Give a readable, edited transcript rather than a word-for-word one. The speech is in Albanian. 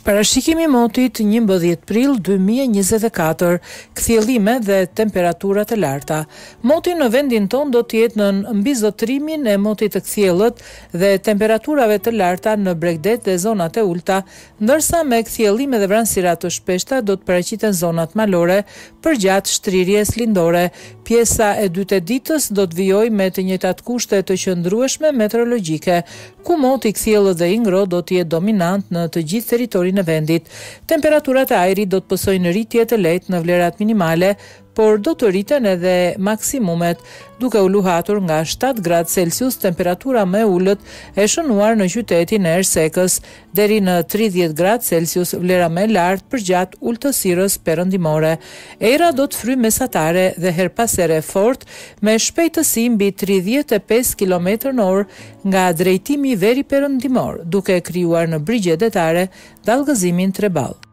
Parashikimi i motit 11 prill 2024, kthjellime dhe temperatura të larta. Moti në vendin ton do të jetë në mbizotrimin e motit të kthjellët dhe temperaturave të larta në Bregdet dhe zonat e ulta, ndërsa me kthjellime dhe vranësira të shpeshta do të paraqiten zonat malore përgjatë shtrirjes lindore. Pjesa e dytë e ditës do të vijojë me të njëjtat kushte të qëndrueshme meteorologjike, ku moti i kthjellët dhe i ngrohtë do të jetë dominant në të gjithë territorin e vendit. Temperaturat e ajrit do të pësojnë rritje të lehtë në vlerat minimale, por do të rriten edhe maksimumet, duke u luhatur nga 7 gradë Celsius temperatura më e ulët e shënuar në qytetin e Ersekës, deri në 30 gradë Celsius vlera më e lartë përgjatë ultësirës perëndimore. Era do të fryjë mesatare dhe her pas here fort me shpejtësi mbi 35 km/h nga drejtimi veri perëndimor, duke krijuar në brigje detare dallgëzimin Treball.